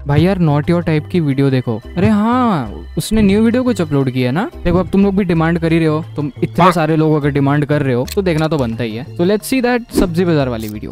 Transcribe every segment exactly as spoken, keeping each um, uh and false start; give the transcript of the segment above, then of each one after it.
भाई यार not your type की वीडियो देखो। अरे हाँ, उसने न्यू वीडियो कुछ अपलोड किया ना। देखो अब तुम लोग भी डिमांड कर ही रहे हो, तुम इतने सारे लोग अगर डिमांड कर रहे हो तो देखना तो बनता ही है। तो लेट्स सी दैट सब्जी बाजार वाली वीडियो।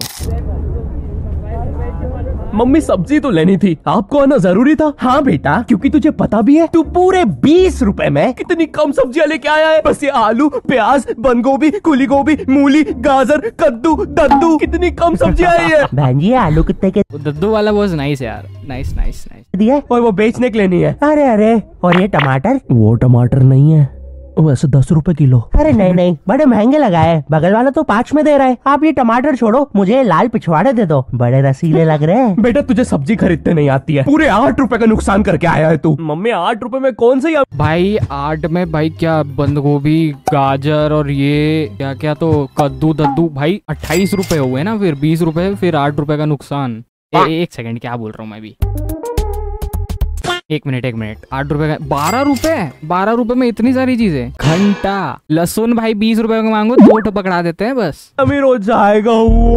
मम्मी सब्जी तो लेनी थी, आपको आना जरूरी था। हाँ बेटा, क्योंकि तुझे पता भी है तू पूरे बीस रुपए में कितनी कम सब्जियां लेके आया है। बस ये आलू, प्याज, बंद गोभी, कुली गोभी, मूली, गाजर, कद्दू, दद्दू, कितनी कम सब्जियां आई है। बहन जी आलू कितने के दद्दू वाला वाज नाइस यार, नाइस नाइस नाइस दिया? और वो बेचने के लिए नहीं है। अरे अरे, और ये टमाटर? वो टमाटर नहीं है, वैसे दस रुपए किलो। अरे नहीं नहीं, बड़े महंगे लगाए, बगल वाला तो पाँच में दे रहा है। आप ये टमाटर छोड़ो, मुझे लाल पिछवाड़े दे दो, बड़े रसीले लग रहे हैं। बेटा तुझे सब्जी खरीदते नहीं आती है, पूरे आठ रुपए का नुकसान करके आया है तू। मम्मी आठ रुपए में कौन सी? भाई आठ में भाई क्या, बंद गोभी, गाजर और ये क्या क्या तो कद्दू दद्दू भाई अट्ठाईस रुपए हुए ना, फिर बीस रुपए, फिर आठ रुपए का नुकसान। ए, एक सेकंड, क्या बोल रहा हूँ मैं भी, एक मिनट एक मिनट आठ रुपए का बारह रुपए बारह रुपए में इतनी सारी चीजें। घंटा लहसुन भाई बीस रुपए का मांगो, दो ठो पकड़ा देते हैं बस। अमीर हो जाएगा।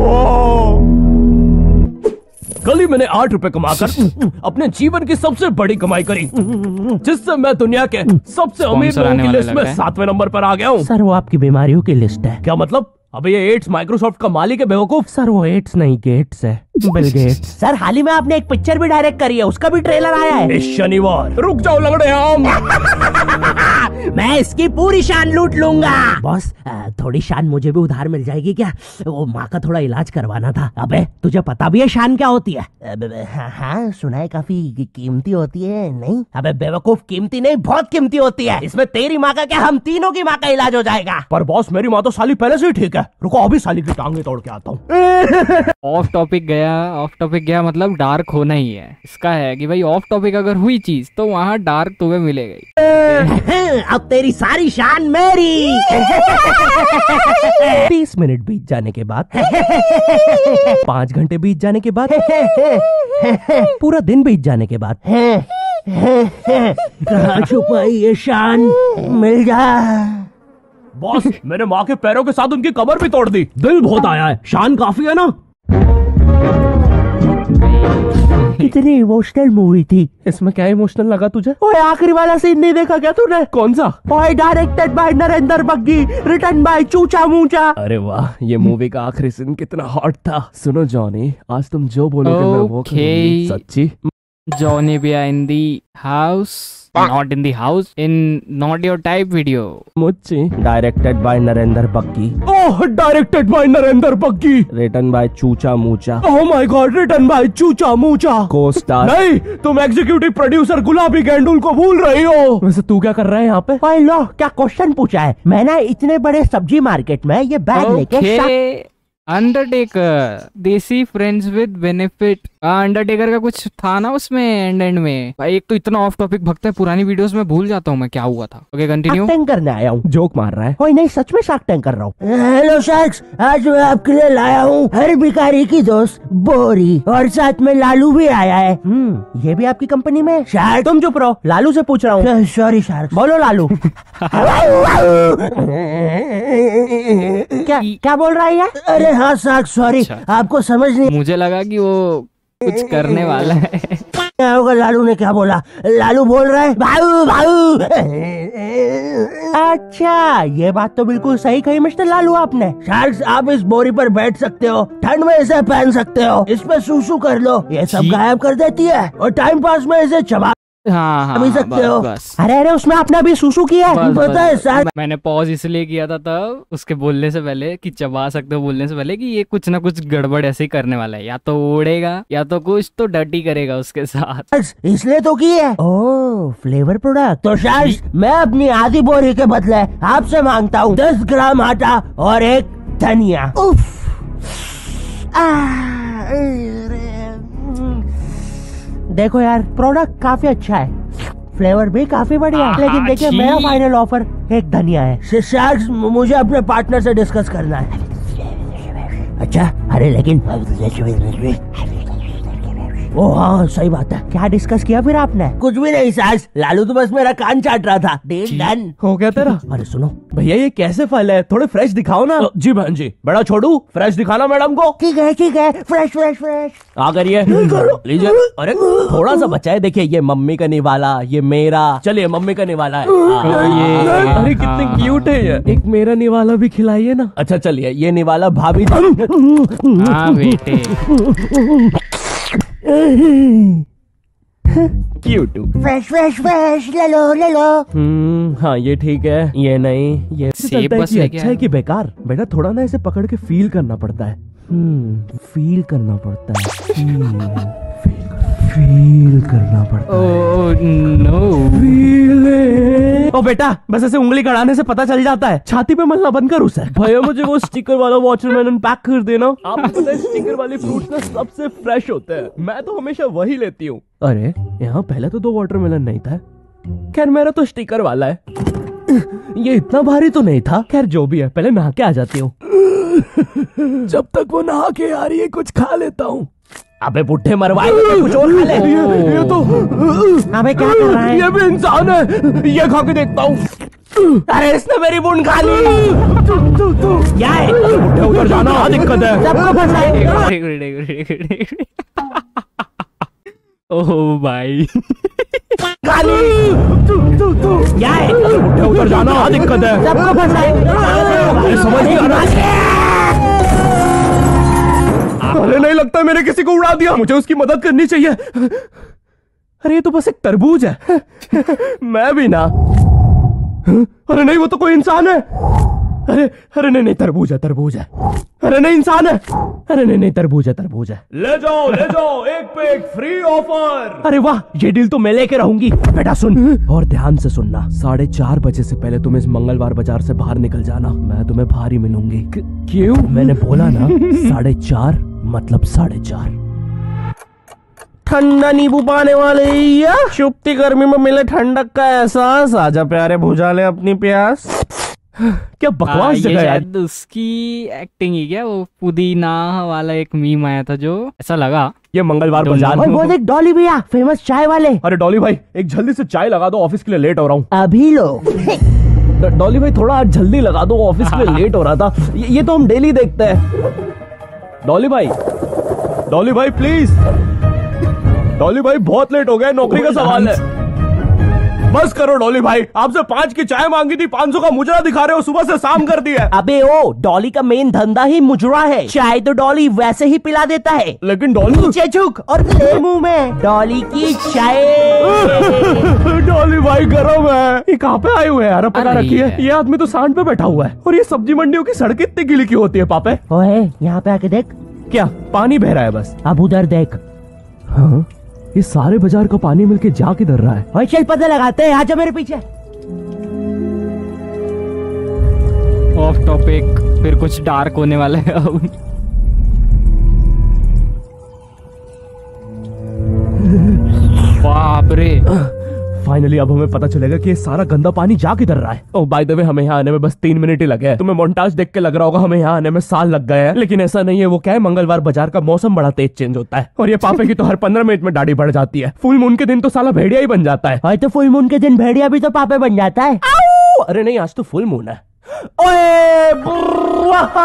कल ही मैंने आठ रुपए कमाकर अपने जीवन की सबसे बड़ी कमाई करी, जिससे मैं दुनिया के सबसे अमीर लोगों की लिस्ट में सातवें नंबर पर आ गया हूँ। सर वो आपकी बीमारियों की लिस्ट है। क्या मतलब? अबे ये एड्स माइक्रोसॉफ्ट का मालिक है बेवकूफ। सर वो एड्स नहीं गेट्स है, बिल गेट्स। सर हाल ही में आपने एक पिक्चर भी डायरेक्ट करी है, उसका भी ट्रेलर आया है। इस शनिवार। रुक जाओ लंगड़े आम। मैं इसकी पूरी शान लूट लूंगा। बॉस थोड़ी शान मुझे भी उधार मिल जाएगी क्या? वो माँ का थोड़ा इलाज करवाना था। अबे तुझे पता भी है शान क्या होती है? हाँ, हाँ सुना है काफी कीमती होती है। नहीं अबे बेवकूफ, कीमती नहीं बहुत कीमती होती है। इसमें तेरी माँ का क्या, हम तीनों की माँ का इलाज हो जाएगा। पर बॉस मेरी माँ तो साली पहले से ही ठीक है। रुको अभी साली की टांगे तोड़ के आता हूँ। ऑफ टॉपिक गया, ऑफ टॉपिक गया मतलब डार्क होना ही है। इसका है कि भाई ऑफ टॉपिक अगर हुई चीज तो वहाँ डार्क तुम्हें मिलेगा। अब तेरी सारी शान मेरी। तीस मिनट बीत जाने के बाद, पाँच घंटे बीत जाने के बाद, पूरा दिन बीत जाने के बाद, कहाँ छुपाई ये शान, मिल जा। बॉस मैंने माँ के पैरों के साथ उनकी कमर भी तोड़ दी। दिल बहुत आया है, शान काफी है ना? कितनी इमोशनल मूवी थी। इसमें क्या इमोशनल लगा तुझे? ओए आखिरी वाला सीन नहीं देखा क्या तूने? कौन सा? ओए directed by Narendra Baggi, written by Chucha Mucha. अरे वाह, ये मूवी का आखिरी सीन कितना हॉट था। सुनो जॉनी, आज तुम जो बोलोगे मैं वो करूंगी। सच्ची? जॉनी भी in the house, not in the house, in not your type video. मुझे directed by Narendra Baggi. Oh directed by Narendra Baggi. Written by Chucha Mucha. Oh my god, written by Chucha Mucha. Co-star. नहीं, तुम एग्जीक्यूटिव प्रोड्यूसर गुलाबी गेंडुल को भूल रही हो। वैसे तू क्या कर रहा है यहाँ पे? ओए लो, क्या क्वेश्चन पूछा है? मैं ना इतने बड़े सब्जी मार्केट में ये बैग लेके अंडरटेकर, देसी फ्रेंड्स विद बेनिफिट। अंडरटेकर का कुछ था ना उसमें एंड एंड में। भाई एक तो इतना ऑफ टॉपिक भगता है, पुरानी वीडियोस में भूल जाता हूँ मैं क्या हुआ था। Okay continue. शार्क टैंक करने आया हूँ। जोक मार रहा है? ओए नहीं, सच में शार्क टैंक कर रहा हूँ। हेलो शार्क्स, आज मैं आपके लिए लाया हूँ हर भिखारी की दोस्त बोरी, और साथ में लालू भी आया है। हम्म, ये भी आपकी कंपनी में? शार्क तुम चुप रहो, लालू से पूछ रहा हूँ। Sorry shark. बोलो लालू। क्या क्या बोल रहा है यार? अरे हाँ शार्क सॉरी, आपको समझ नहीं। मुझे लगा कि वो कुछ करने वाला है। क्या होगा? लालू ने क्या बोला? लालू बोल रहा है भाऊ भाऊ। अच्छा ये बात तो बिल्कुल सही कही मिस्टर लालू आपने। शार्क्स आप इस बोरी पर बैठ सकते हो, ठंड में इसे पहन सकते हो, इस पे सूसू कर लो, ये सब गायब कर देती है, और टाइम पास में इसे चबा हाँ हाँ भी सकते बस, हो। बस। अरे अरे उसमें आपने भी सूसू किया है, पता है सर? मैंने पॉज इसलिए किया था तब उसके बोलने से पहले कि चबा सकते हो बोलने से पहले कि ये कुछ ना कुछ गड़बड़ ऐसे ही करने वाला है, या तो उड़ेगा या तो कुछ तो डर्टी करेगा उसके साथ, इसलिए तो की है। Oh flavour product. तो शायद मैं अपनी आधी बोरी के बदले आपसे मांगता हूँ दस ग्राम आटा और एक धनिया। देखो यार प्रोडक्ट काफी अच्छा है, फ्लेवर भी काफी बढ़िया है, लेकिन देखिए मेरा फाइनल ऑफर एक धनिया है। शार्क्स मुझे अपने पार्टनर से डिस्कस करना है। अच्छा अरे लेकिन ओ हाँ सही बात है। क्या डिस्कस किया फिर आपने? कुछ भी नहीं सास, लालू तो बस मेरा कान चाट रहा था। Deal done. हो गया तेरा? अरे सुनो भैया ये कैसे फल है, थोड़े फ्रेश दिखाओ ना। जी बहन जी, बड़ा छोड़ू फ्रेश दिखाना मैडम को। ठीक है ठीक है, फ्रेश फ्रेश फ्रेश। आ करिए लीजिए। अरे थोड़ा सा बचा है, देखिए ये मम्मी का निवाला, ये मेरा। चलिए मम्मी का निवाला है। ये अरे कितने क्यूट है ये। एक मेरा निवाला भी खिलाइए ना। अच्छा चलिए ये निवाला भाभी। हाँ बेटे। क्यूट। फ्रेश फ्रेश फ्रेश, ले लो ले लो। हम्म हाँ ये ठीक है, ये नहीं। ये सेब बस कि है अच्छा क्या? है कि बेकार? बेटा थोड़ा ना इसे पकड़ के फील करना पड़ता है। हम्म फील करना पड़ता है। हम्म, फील फील करना पड़ता है। Oh no. फील। ओ बेटा बस ऐसे उंगली गड़ाने से पता चल जाता है, छाती पे मलना बंद कर उसे। भैया मुझे वो स्टिकर वाला वाटरमेलन पैक कर देना। आपको पता है स्टिकर वाले फ्रूट्स ना सबसे फ्रेश होते हैं, मैं तो हमेशा वही लेती हूँ। अरे यहाँ पहले तो दो वाटरमेलन नहीं था। खैर मेरा तो स्टिकर वाला है। ये इतना भारी तो नहीं था। खैर जो भी है, पहले नहा के आ जाती हूँ। जब तक वो नहा के आ रही है कुछ खा लेता हूँ। अबे पुट्ठे मरवाए, कुछ और खा ले। ये, ये तो अबे क्या कर रहा है? ये भी इंसान है, ये खा के देखता हूँ। अरे इसने मेरी बूंद खा ली। क्या है? पुट्ठे उधर जाना, क्या दिक्कत है? सबको फंसाएगा। ओह भाई। खा ली। क्या है? पुट्ठे उधर जाना, क्या दिक्कत है? सबको फंसाएगा। अरे समझ नहीं आ रहा। अरे नहीं लगता मैंने किसी को उड़ा दिया, मुझे उसकी मदद करनी चाहिए। अरे ये तो बस एक तरबूज है। मैं भी ना। अरे नहीं वो तो कोई इंसान है। अरे अरे नहीं नहीं तरबूज है, तरबूज है। अरे नहीं इंसान है। अरे नहीं नहीं तरबूज है, तरबूज है। ले जाओ ले जाओ, एक पे एक फ्री ऑफर। अरे वाह, ये डील तो मैं लेके रहूंगी। बेटा सुन और ध्यान से सुनना, साढ़े चार बजे से पहले तुम इस मंगलवार बाजार से बाहर निकल जाना, मैं तुम्हें बाहर ही मिलूंगी। क्यों? मैंने बोला ना साढ़े चार मतलब साढ़े चार। ठंडा नींबू पाने वाले या चुपती गर्मी में मिले ठंडक का एहसास। आजा प्यारे बुझा ले अपनी प्यास। क्या बकवास ये जगह यार। शायद उसकी एक्टिंग ही क्या, वो पुदीना वाला एक मीम आया था जो ऐसा लगा। ये मंगलवार बाजार। और वो देख डॉली भैया, फेमस चाय वाले। अरे डॉली भाई एक जल्दी से चाय लगा दो, ऑफिस के लिए लेट हो रहा हूँ। अभी लो। डॉली भाई थोड़ा आज जल्दी लगा दो, ऑफिस के लिए लेट हो रहा था। ये, ये तो हम डेली देखते हैं। डॉली भाई, डॉली भाई प्लीज। डॉली भाई बहुत लेट हो गया, नौकरी का सवाल है। बस करो डॉली भाई, आपसे पाँच की चाय मांगी थी, पाँच सौ का मुजरा दिखा रहे हो, सुबह से शाम कर दिया। अबे ओ, डॉली का मेन धंधा ही मुजरा है, चाय तो डॉली वैसे ही पिला देता है। लेकिन डॉली नीचे झुक और ले मुंह में डॉली की चाय। डॉली भाई गरम है। ये कहाँ पे आए हुए हैं यार, पता अरे रखी है। ये- ये आदमी तो सांड पे बैठा हुआ है। और ये सब्जी मंडियों की सड़कें इतनी गीली क्यों होती है पापे? ओए यहाँ पे आके देख। क्या पानी बह रहा है बस? अब उधर देख। हाँ ये सारे बाजार का पानी मिलके जा किधर रहा है? ओए चल पता लगाते हैं, आजा मेरे पीछे। ऑफ टॉपिक, फिर कुछ डार्क होने वाला है अब। बाप रे। फाइनली अब हमें पता चलेगा कि ये सारा गंदा पानी जा किधर रहा है। ओह बाय द वे हमें यहाँ आने में बस तीन मिनट ही लगे हैं। तुम्हें मोन्टाज देख के लग रहा होगा हमें यहाँ आने में साल लग गए हैं, लेकिन ऐसा नहीं है। वो क्या है, मंगलवार बाजार का मौसम बड़ा तेज चेंज होता है और ये पापे की तो हर पंद्रह मिनट में दाढ़ी बढ़ जाती है। फुल मून के दिन तो साला भेड़िया ही बन जाता है। ओए तो फुल मून के दिन भेड़िया भी तो पापे बन जाता है। आऊ! अरे नहीं आज तो फुल मून है। ओए बुर्रा!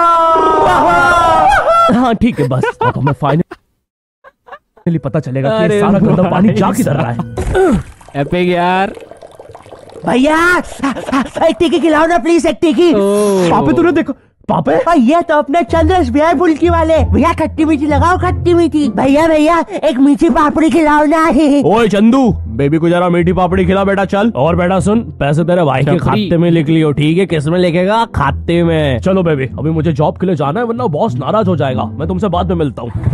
हाँ ठीक है, बस अब हमें फाइनली पता चलेगा कि ये अरे सारा गंदा पानी भाई जा किधर रहा है। एपिक यार। भैया एक टिक्की खिलाओ ना प्लीज, एक टिक्की। ओह। पापे तूने देखो, पापे और ये तो अपने चंद्रस भैया बुल्की वाले। भैया खट्टी मीठी लगाओ, खट्टी मीठी। भैया भैया एक मीठी पापड़ी खिलाओ ना। ओए चंदू, बेबी को जरा मीठी पापड़ी खिला बेटा, चल। और बेटा सुन, पैसे तेरे भाई के छपरी। खाते में लिख लियो, ठीक है? किस में लिखेगा? खाते में। चलो बेबी, अभी मुझे जॉब के लिए जाना है, वरना बॉस नाराज हो जाएगा। मैं तुमसे बाद में मिलता हूँ।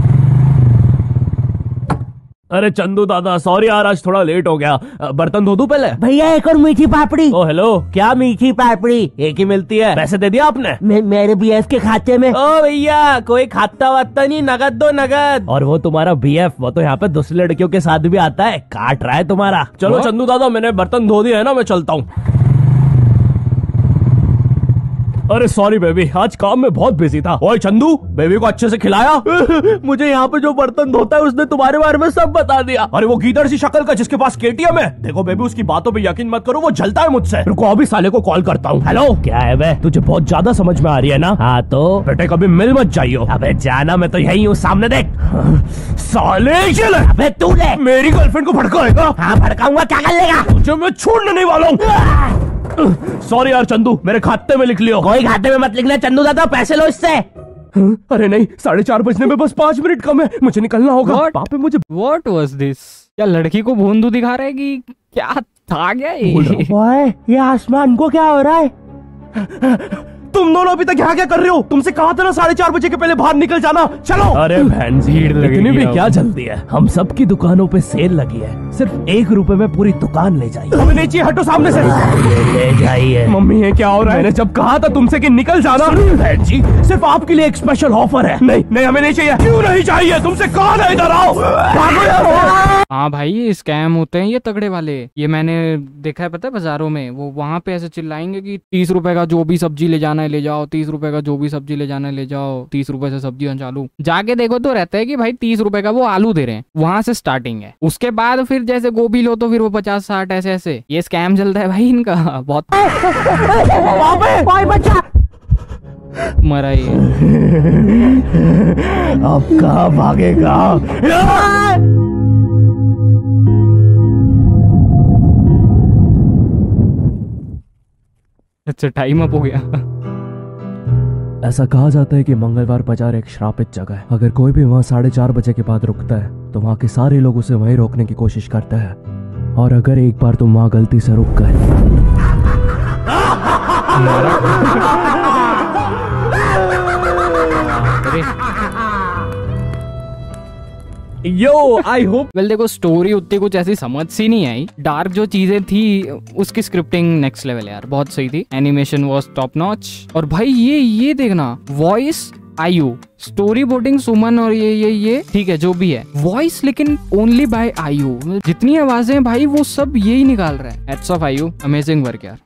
अरे चंदू दादा सॉरी यार, आज थोड़ा लेट हो गया। बर्तन धो दूं पहले? भैया एक और मीठी पापड़ी। ओ हेलो, क्या मीठी पापड़ी? एक ही मिलती है। पैसे दे दिया आपने? मे, मेरे बीएफ के खाते में। ओ भैया कोई खाता वाता नहीं, नगद दो नगद। और वो तुम्हारा बीएफ, वो तो यहाँ पे दूसरी लड़कियों के साथ भी आता है, काट रहा है तुम्हारा। चलो चंदू दादा, मैंने बर्तन धो दिया है ना, मैं चलता हूँ। अरे सॉरी बेबी, आज काम में बहुत बिजी था। ओए चंदू, बेबी को अच्छे से खिलाया? मुझे यहाँ पे जो बर्तन धोता है उसने तुम्हारे बारे में सब बता दिया। अरे वो गीदड़ सी शक्ल का जिसके पास केटीएम है। देखो बेबी, उसकी बातों पे यकीन मत करो, वो जलता है मुझसे। रुको अभी साले को कॉल करता हूँ। हेलो, क्या है बे? तुझे बहुत ज्यादा समझ में आ रही है ना? हाँ तो बेटे कभी मिल मत जाइयो। अबे जाना, मैं तो यही हूँ, सामने देख। साले चल। अबे तू ले मेरी गर्लफ्रेंड को भड़काएगा? हाँ भड़काऊंगा, क्या कर लेगा? तुझे मैं छोड़ने नहीं वाला हूँ। सॉरी यार चंदू, मेरे खाते में लिख लियो। कोई खाते में मत लिखना चंदू दादा, पैसे लो इससे। अरे नहीं, साढ़े चार बजने में बस पाँच मिनट कम है, मुझे निकलना होगा। What? पापा मुझे What was this? क्या लड़की को भोंदू दिखा रहा है कि क्या था क्या ये? ओए, ये आसमान को क्या हो रहा है? तुम दोनों अभी तक यहाँ क्या कर रहे हो? तुमसे कहा था ना साढ़े चार बजे के पहले बाहर निकल जाना। चलो। अरे बहन जी, भीड़ लगेगी इतनी भी अब। क्या जल्दी है? हम सबकी दुकानों पे सेल लगी है, सिर्फ एक रुपए में पूरी दुकान ले जाइए। हमें नहीं चाहिए, हटो सामने से। ले जाइए। मम्मी ये क्या हो रहा है? मैंने जब कहा था तुमसे कि निकल जाना। बहन जी, सिर्फ आपके लिए एक स्पेशल ऑफर है। नहीं नहीं, हमें नहीं चाहिए। क्यों नहीं चाहिए? तुमसे कहा था इधर आओ। भागो यार। हाँ भाई, ये स्कैम होते हैं ये तगड़े वाले। ये मैंने देखा है, पता है बाजारों में वो वहाँ पे ऐसे चिल्लाएंगे कि तीस रुपए का जो भी सब्जी ले जाना है ले जाओ, तीस रुपए का जो भी सब्जी ले जाना है ले जाओ, तीस रुपए से सब्जी चालू। जाके देखो तो रहता है कि भाई तीस रुपए का वो आलू दे रहे हैं, वहां से स्टार्टिंग है। उसके बाद फिर जैसे गोभी लो तो फिर वो पचास साठ ऐसे ऐसे। ये स्कैम चलता है भाई इनका बहुत। बच्चा मरा ये। अब कहाँ भागेगा? अच्छा, टाइम अप हो गया। ऐसा कहा जाता है कि मंगलवार बाजार एक श्रापित जगह है। अगर कोई भी वहाँ साढ़े चार बजे के बाद रुकता है तो वहाँ के सारे लोग उसे वहीं रोकने की कोशिश करते हैं। और अगर एक बार तुम वहाँ गलती से रुक गए यो आई होप। वेल देखो, स्टोरी उतनी कुछ ऐसी समझ सी नहीं आई। डार्क जो चीजें थी उसकी स्क्रिप्टिंग नेक्स्ट लेवल यार, बहुत सही थी। Animation was top notch. और भाई ये ये देखना, वॉइस आयु, स्टोरी बोर्डिंग सुमन और ये ये ये ठीक है जो भी है, वॉइस लेकिन ओनली बाय आयु। जितनी आवाजें भाई वो सब यही निकाल रहा है। Hats off Ayu, amazing work यार।